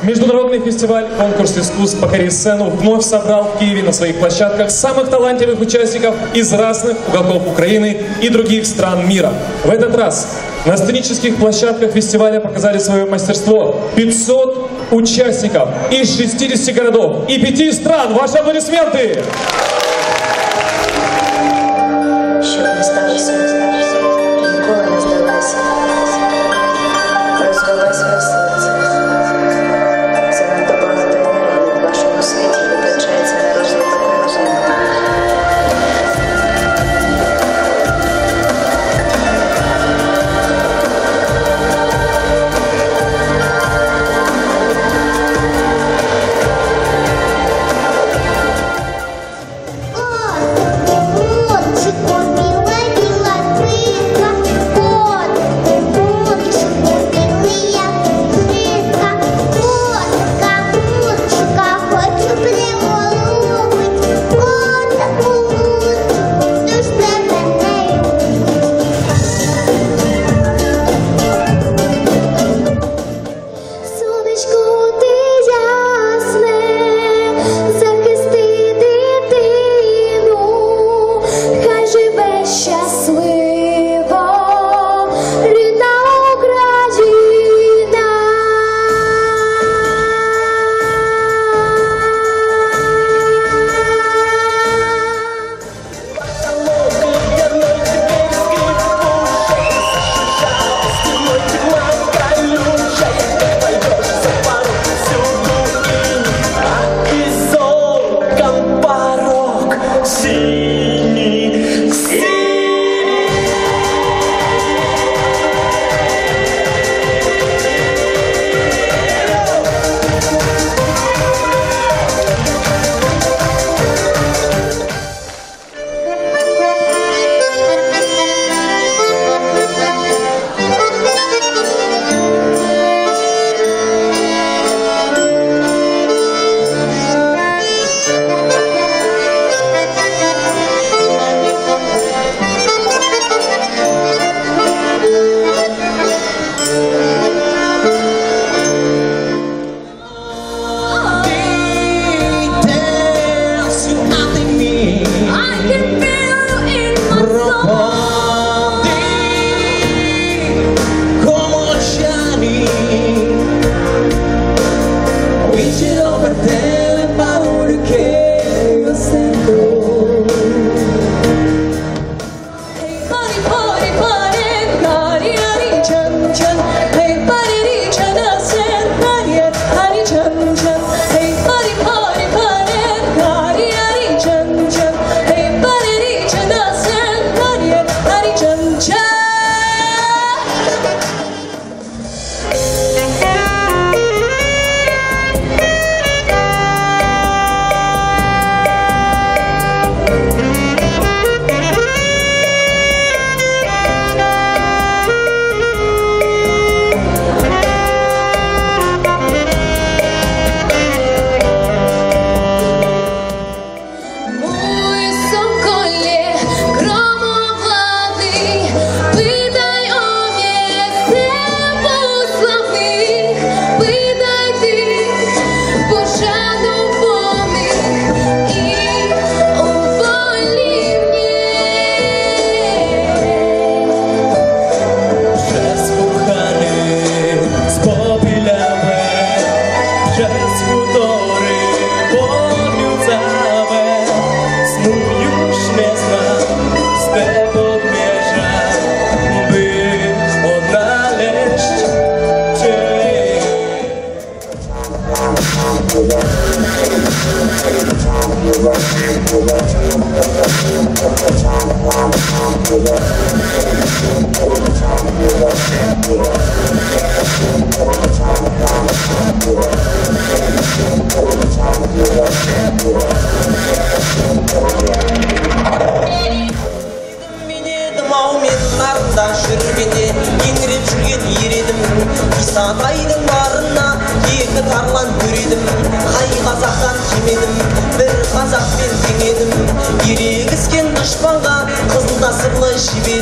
Международный фестиваль «Конкурс искусств «Покори сцену» вновь собрал в Киеве на своих площадках самых талантливых участников из разных уголков Украины и других стран мира. В этот раз на сценических площадках фестиваля показали свое мастерство 500 участников из 60 городов и 5 стран. Ваши аплодисменты!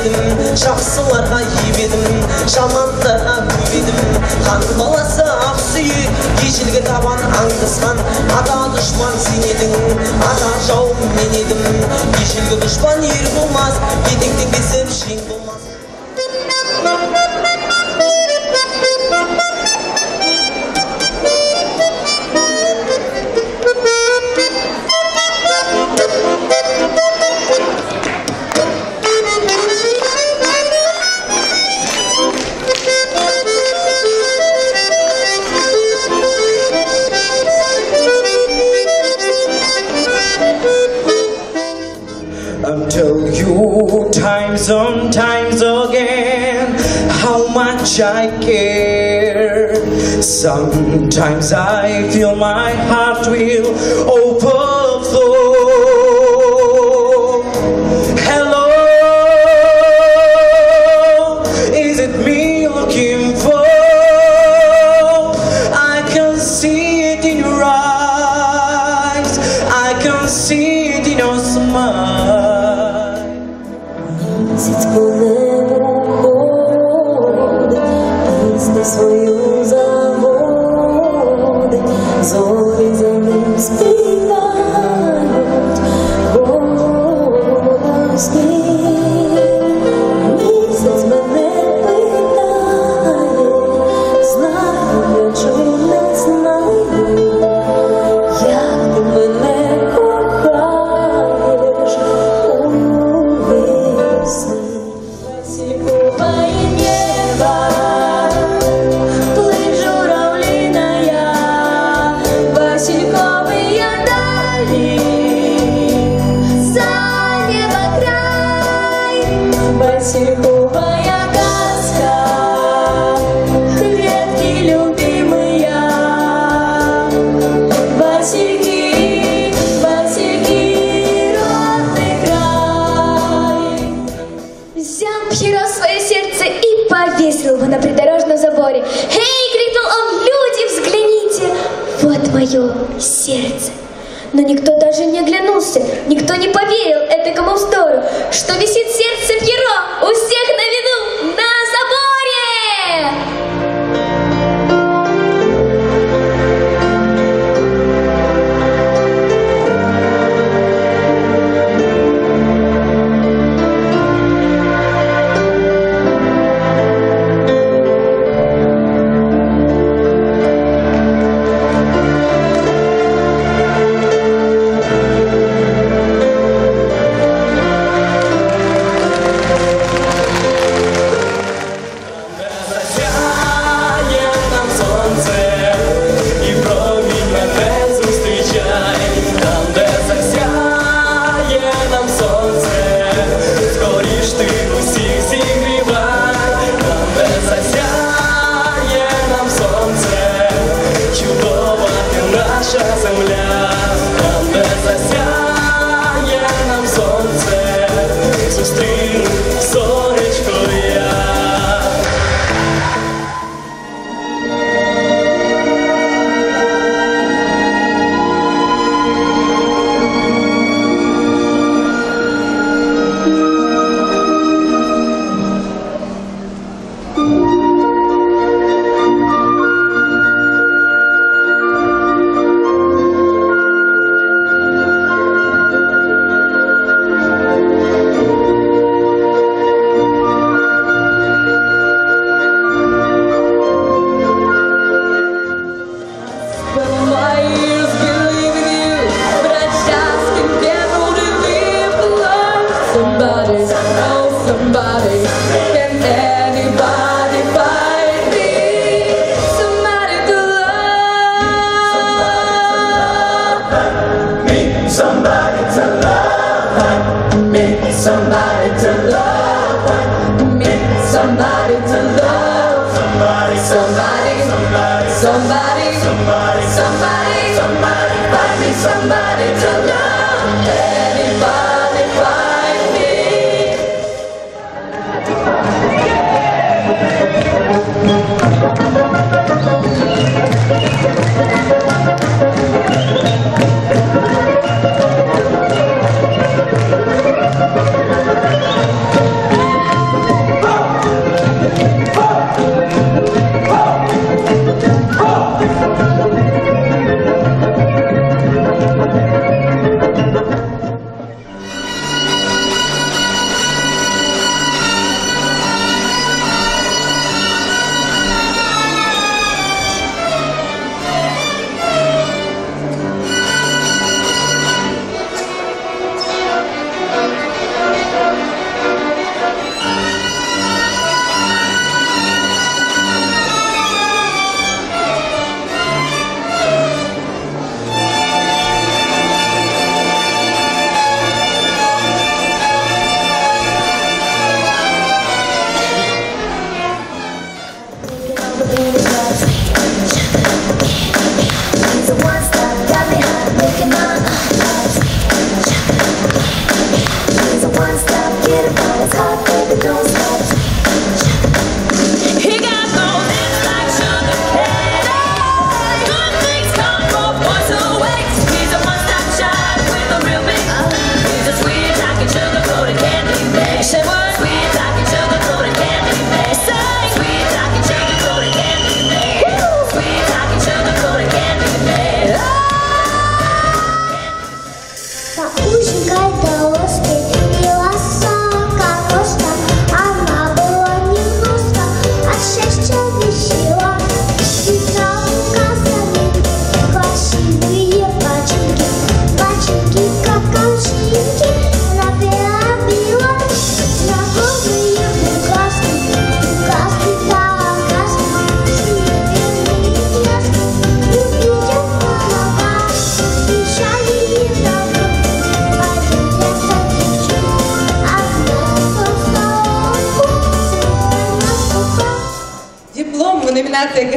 Жақсыларға ебедім, жамандарға көбедім, хан баласы ақсу suyuk Yeşilge taban аңдысқан ата дұшпан сен едің ата жауым мен едім Yeşilge дұшпан ер болмас етектен кесіп шең болмас Tell you times and times again how much I care. Sometimes I feel my heart will overflow. Hello, is it me you're looking for? I can see it in your eyes, I can see it in your smile. Місяць по небу ходить, пісню свою заводить, зорі за ним співають, голосні. Місяць мене питає, знаю я чи не знаю, як ти мене кохаєш у весні. Васильковое небо, плыть журавлиная, васильковые дали, за небо край, васильковая казка, ветки любимые, васильки, васильки, родный край. Взял Пьеро свое сердце и повесил его на придорожном заборе. «Эй!» — крикнул он, «люди, взгляните! Вот мое сердце!» Но никто даже не оглянулся, никто не поверил этому вздору, что висит сердце Пьеро у всех на виду на заборе!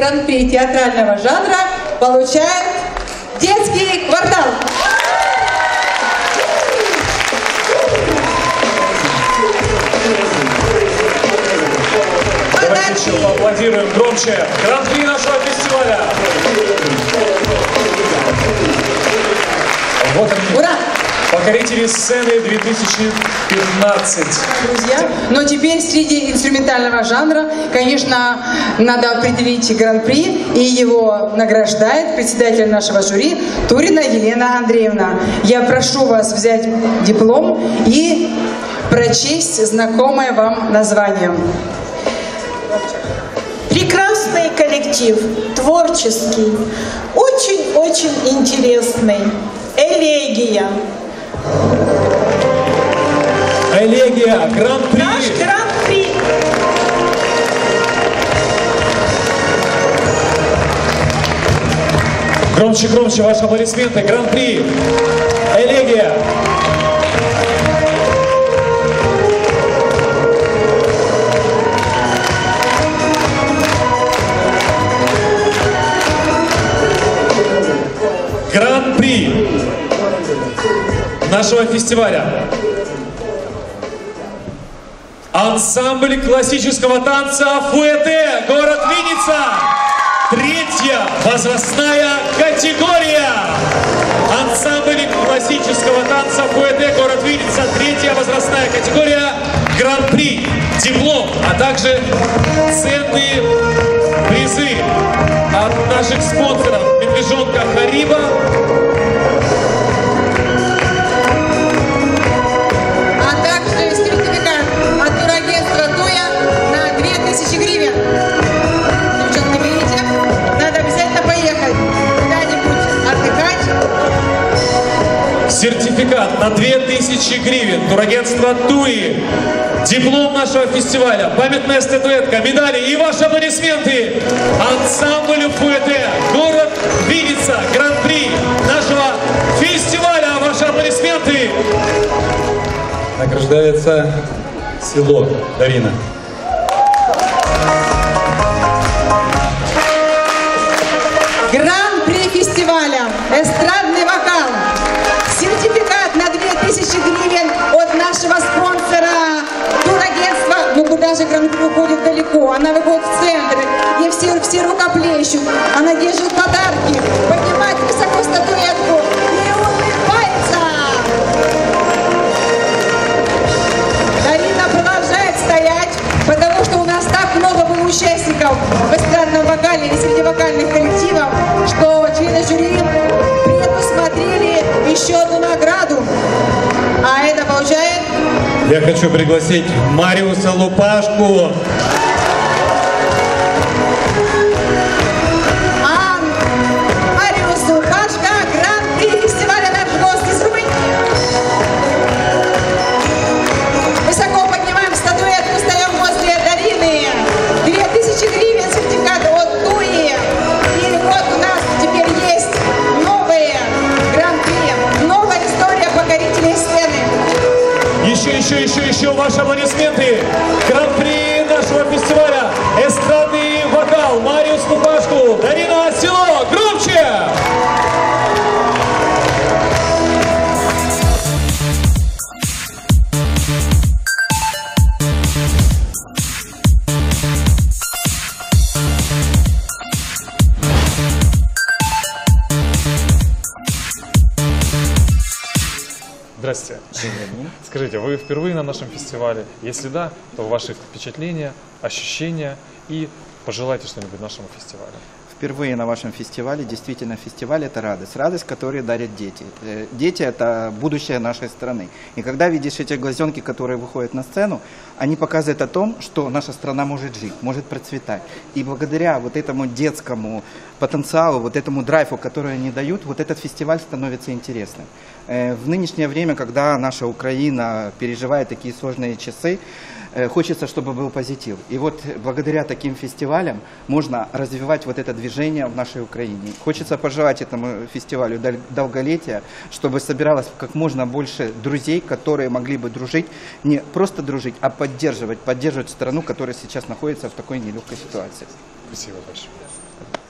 гран-при театрального жанра получает детский квартал. Давайте еще поаплодируем громче. Гран-при нашего фестиваля. Вот они. Ура! Покорители сцены 2015. Друзья, но теперь среди инструментального жанра, конечно, надо определить гран-при, и его награждает председатель нашего жюри Турина Елена Андреевна. Я прошу вас взять диплом и прочесть знакомое вам название. Прекрасный коллектив, творческий, очень-очень интересный. Элегия. Элегия, гран-при. Наш гран-при. Громче, громче ваши аплодисменты. Гран-при. Элегия. Гран-при нашего фестиваля. Ансамбль классического танца «Фуэте», город Винница. Третья возрастная категория. Ансамбль классического танца «Фуэте», город Винница. Третья возрастная категория. Гран-при, диплом, а также ценные призы от наших спонсоров. Медвежонка Хариба. А также сертификат от турагентства Туя на 2000 гривен. Девчонки, берите. Надо обязательно поехать куда-нибудь отдыхать. Сертификат на 2000 гривен. Турагентство Туи. Диплом нашего фестиваля, памятная статуэтка, медали и ваши аплодисменты. Ансамблю Фуэте, город Винница, гран-при нашего фестиваля. Ваши аплодисменты. Награждается село Дарина. Гран-при фестиваля «Эстрадный вокал». Сертификат на 2000 гривен от нашего спонсора турагентства. Ну куда же гран-при уходит далеко? Она выходит в центр, где все рукоплещут. Она держит подарки, поднимает высоко статуэтку и улыбается. Дарина продолжает стоять, потому что у нас так много было участников в эстрадном вокале и среди вокальных коллективов, что члены жюри предусмотрели еще одну награду. А это получает... Я хочу пригласить Мариуса Лупашку. Мариус Лупашка, гран-при фестиваля «Наш гость» из Румынии. Высоко поднимаем статуэтку, встаем возле Дарины. 2000 гривен, сертификат от Туи. И вот у нас теперь есть новые гран-при, новая история покорителей сцены. Еще ваши аплодисменты. Гран-при нашего фестиваля эстрадный вокал Мариус Лупашку. Дарина, село, громче! Здравствуйте. Скажите, вы впервые на нашем фестивале? Если да, то ваши впечатления, ощущения и пожелайте что-нибудь нашему фестивалю. Впервые на вашем фестивале. Действительно, фестиваль – это радость. Радость, которую дарят дети. Дети – это будущее нашей страны. И когда видишь эти глазенки, которые выходят на сцену, они показывают о том, что наша страна может жить, может процветать. И благодаря вот этому детскому потенциалу, вот этому драйву, который они дают, вот этот фестиваль становится интересным. В нынешнее время, когда наша Украина переживает такие сложные часы, хочется, чтобы был позитив. И вот благодаря таким фестивалям можно развивать вот это движение в нашей Украине. Хочется пожелать этому фестивалю долголетия, чтобы собиралось как можно больше друзей, которые могли бы дружить, не просто дружить, а поддерживать страну, которая сейчас находится в такой нелегкой ситуации. Спасибо большое.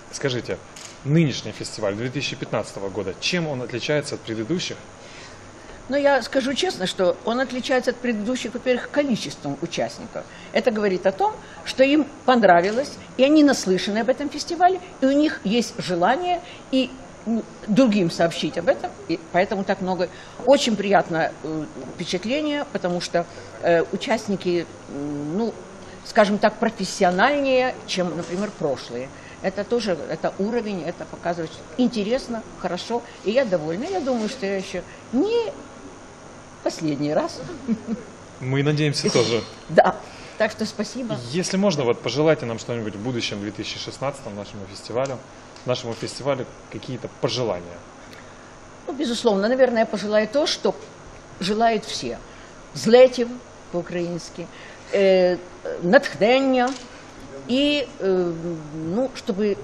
Скажите, нынешний фестиваль 2015 года, чем он отличается от предыдущих? Но я скажу честно, что он отличается от предыдущих, во-первых, количеством участников. Это говорит о том, что им понравилось, и они наслышаны об этом фестивале, и у них есть желание и другим сообщить об этом, и поэтому так много. Очень приятное впечатление, потому что участники, ну, скажем так, профессиональнее, чем, например, прошлые. Это тоже, это уровень, это показывает интересно, хорошо, и я довольна. Я думаю, что я еще не последний раз. Мы надеемся тоже. Да, так что спасибо. Если можно, вот пожелайте нам что-нибудь в будущем 2016 нашему фестивалю какие-то пожелания. Ну, безусловно, наверное, я пожелаю то, что желают все. Злетів по-українськи, натхнення и, ну, чтобы...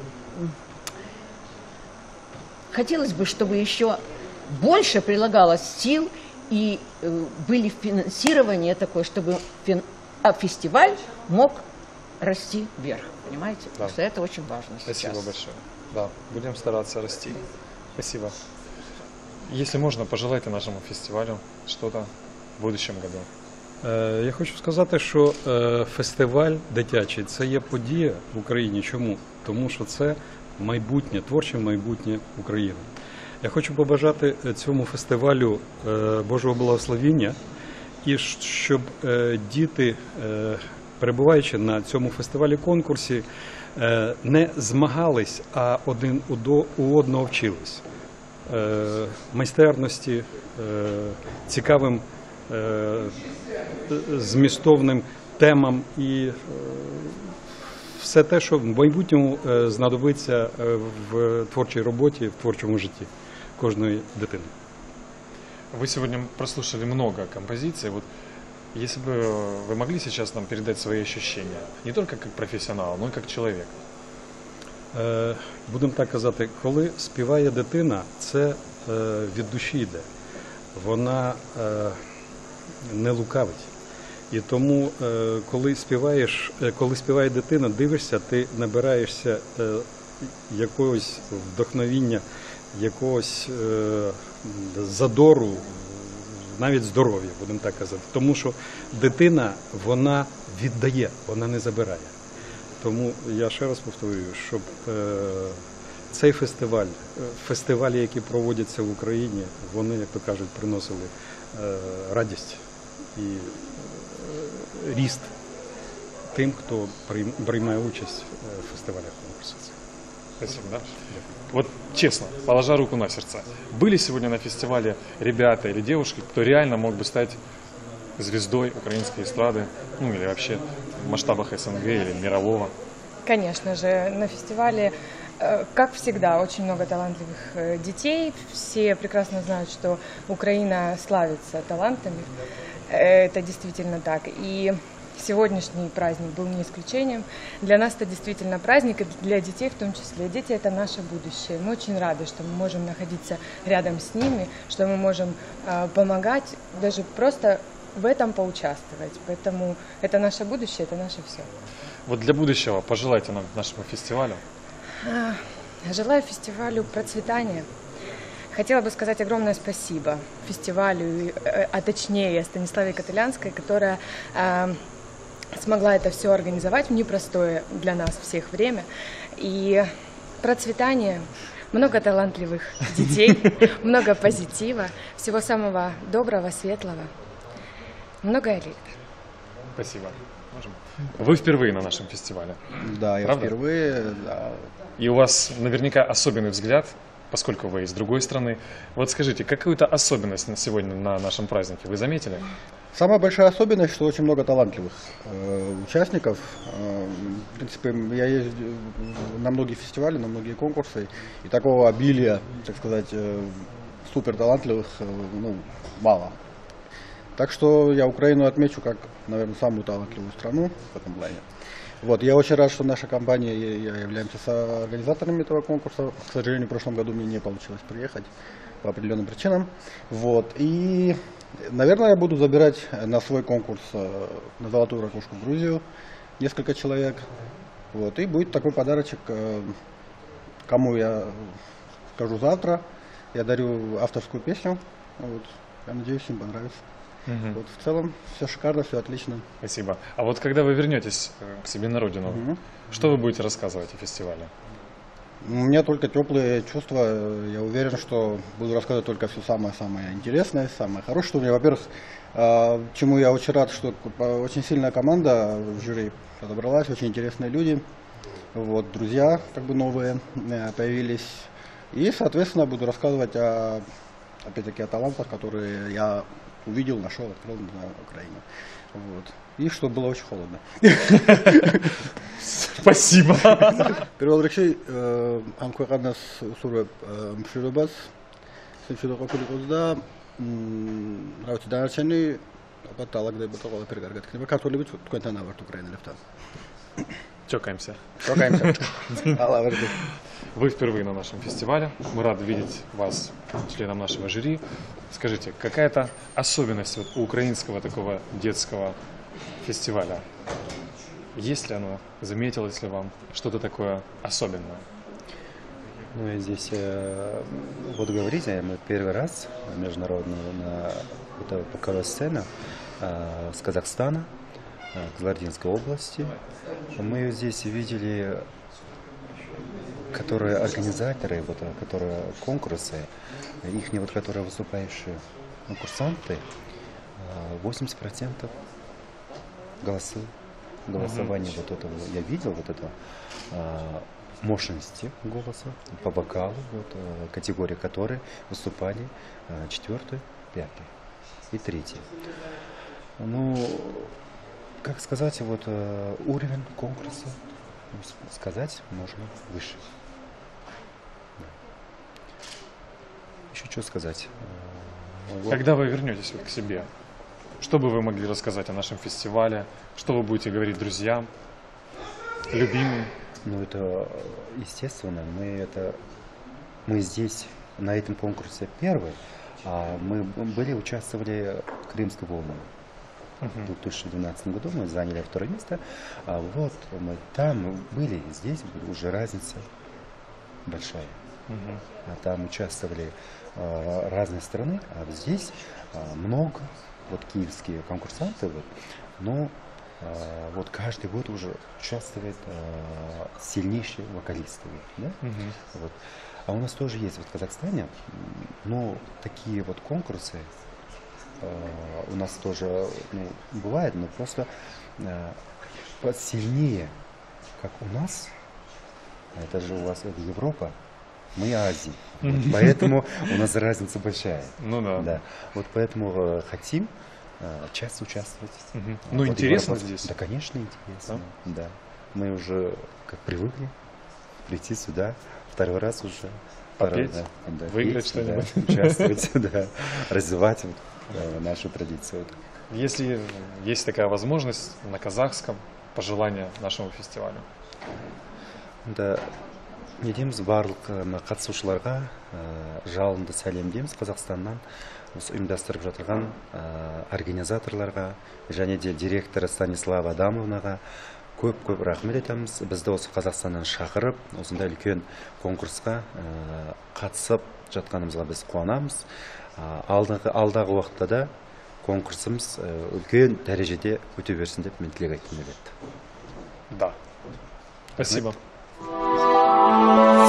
Хотелось бы, чтобы еще больше прилагалось сил и были финансирование такое, чтобы фестиваль мог расти вверх, понимаете? Да. Потому что это очень важно сейчас. Спасибо большое. Да, будем стараться расти. Спасибо. Если можно, пожелайте нашему фестивалю что-то в будущем году. Я хочу сказати, що фестиваль дитячий – це є подія в Україні. Чому? Тому що це майбутнє, творче майбутнє України. Я хочу побажати цьому фестивалю Божого благословіння і щоб діти, перебуваючи на цьому фестивалі-конкурсі, не змагались, а один у одного вчились. Майстерності, цікавим змістовним темам і все те, що в майбутньому знадобиться в творчій роботі, в творчому житті кожної дитини. Вы сегодня прослушали много композиций. Вот если бы вы могли сейчас нам передать свои ощущения, не только как профессионал, но и как человек. Будемо так казати, коли співає дитина, це від душі йде. Вона не лукавить. І тому, коли співає дитина, дивишся, ти набираєшся якогось вдохновіння, якогось задору, навіть здоров'я, будемо так казати. Тому що дитина, вона віддає, вона не забирає. Тому я ще раз повторюю, щоб цей фестивалі, які проводяться в Україні, вони, як то кажуть, приносили радість і ріст тим, хто приймає участь в фестивалях конкурсу. Спасибо, да? Вот честно, положа руку на сердце, были сегодня на фестивале ребята или девушки, кто реально мог бы стать звездой украинской эстрады, ну или вообще в масштабах СНГ или мирового? Конечно же, на фестивале, как всегда, очень много талантливых детей. Все прекрасно знают, что Украина славится талантами. Это действительно так. И сегодняшний праздник был не исключением. Для нас это действительно праздник, и для детей в том числе. Дети – это наше будущее. Мы очень рады, что мы можем находиться рядом с ними, что мы можем помогать, даже просто в этом поучаствовать. Поэтому это наше будущее, это наше все. Вот для будущего пожелайте нам нашему фестивалю. Желаю фестивалю процветания. Хотела бы сказать огромное спасибо фестивалю, а точнее Станиславе Котылянской, которая смогла это все организовать в непростое для нас всех время. И процветание, много талантливых детей, много позитива, всего самого доброго, светлого, много лет. Спасибо. Можем? Вы впервые на нашем фестивале. Да, я правда? Впервые. Да. И у вас наверняка особенный взгляд, поскольку вы из другой страны. Вот скажите, какую-то особенность на сегодня на нашем празднике вы заметили? Самая большая особенность, что очень много талантливых участников. В принципе, я езжу на многие фестивали, на многие конкурсы, и такого обилия, так сказать, супер талантливых, ну, мало. Так что я Украину отмечу как, наверное, самую талантливую страну в этом плане. Вот, я очень рад, что наша компания являемся соорганизаторами этого конкурса. К сожалению, в прошлом году мне не получилось приехать по определенным причинам. Вот, и, наверное, я буду забирать на свой конкурс на золотую ракушку в Грузию несколько человек. Вот, и будет такой подарочек кому я скажу завтра. Я дарю авторскую песню. Вот. Я надеюсь, им понравится. Вот, в целом все шикарно, все отлично. Спасибо. А вот когда вы вернетесь к себе на родину, что вы будете рассказывать о фестивале? У меня только теплые чувства. Я уверен, что буду рассказывать только все самое-самое интересное, самое хорошее. Что у меня, во-первых, чему я очень рад, что очень сильная команда в жюри подобралась, очень интересные люди. Вот, друзья как бы новые появились. И, соответственно, буду рассказывать опять-таки о талантах, которые я увидел, нашел, открыл на Украине. Вот. И что было очень холодно. Спасибо. Первый речей Анкуакаднас Сураб Мширубас Сенчудокуликозда Раутиданарчани Апаталак де Батала Пергаргат. Католибит Куэнтана Варт Украины Лефтан. Чокаемся. Чокаемся. Вы впервые на нашем фестивале. Мы рады видеть вас членом нашего жюри. Скажите, какая-то особенность вот у украинского такого детского фестиваля? Есть ли оно? Заметилось ли вам что-то такое особенное? Ну и здесь, вот говорите, мы первый раз международную на боковой сцене с Казахстана, Кызылординской области. Мы здесь видели, которые организаторы, вот, которые конкурсы, их вот, которые выступающие конкурсанты, 80% голосования вот этого я видел, вот это мощности голоса по вокалу, вот, категории, которые выступали 4-й, 5-й и 3-й. Ну, как сказать, вот уровень конкурса, сказать, можно выше. Еще что сказать? Когда вы вернетесь вот к себе, что бы вы могли рассказать о нашем фестивале? Что вы будете говорить друзьям, любимым? Ну, это естественно. Мы здесь, на этом конкурсе первый, а мы участвовали в Крымской волне. В 2012 году мы заняли 2-е место, а вот мы там были, здесь уже разница большая. А там участвовали разные страны, а здесь много, вот киевские конкурсанты, вот, но вот каждый год уже участвует сильнейшие вокалисты. Да? Вот. А у нас тоже есть вот в Казахстане, но такие вот конкурсы у нас тоже бывает, но просто сильнее, как у нас, это же у вас это Европа, мы Азия, вот, поэтому у нас разница большая. Ну да. Да. Вот поэтому хотим часто участвовать. Ну вот интересно Европа. здесь? Да, конечно, интересно. Да. Мы уже как привыкли прийти сюда, 2-й раз уже. Попеть, да, выиграть что-нибудь. Да, участвовать, да, развивать нашу традицию. Если есть такая возможность на казахском, пожелания нашему фестивалю. Да, не дейміз барлық қатысушыларға жалынды сәлем дейміз Қазақстаннан. Осы ұйымдастырып жатырған организаторларға және де директоры Станислава Адамовнаға көп рахмет етеміз. Бізді осы Қазақстаннан шақырып, осындай үлкен конкурсқа қатысып жатқанымызға біз қуанамыз. Алдағы уақытта да конкурсымыз үлкен дәрежеде өте берсін деп мен тілек айтқым келеді. Да. Спасибо. Рахмет.